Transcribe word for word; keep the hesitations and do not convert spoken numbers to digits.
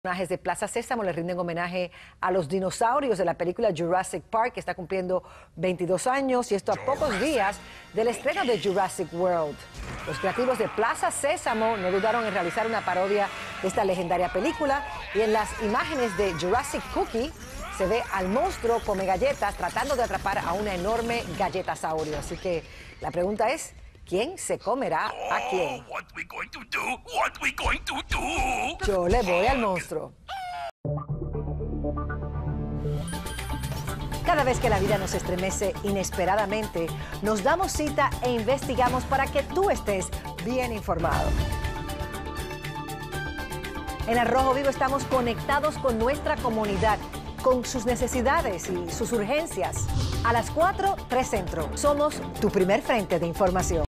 Personajes de Plaza Sésamo le rinden homenaje a los dinosaurios de la película Jurassic Park, que está cumpliendo veintidós años, y esto a pocos días del estreno de Jurassic World. Los creativos de Plaza Sésamo no dudaron en realizar una parodia de esta legendaria película, y en las imágenes de Jurassic Cookie se ve al monstruo come galletas tratando de atrapar a una enorme galletasaurio. Así que la pregunta es, ¿quién se comerá a quién? What we going to do? What we going to do? Yo le voy al monstruo. Cada vez que la vida nos estremece inesperadamente, nos damos cita e investigamos para que tú estés bien informado. En Al Rojo Vivo estamos conectados con nuestra comunidad, con sus necesidades y sus urgencias. A las cuatro, tres Centro. Somos tu primer frente de información.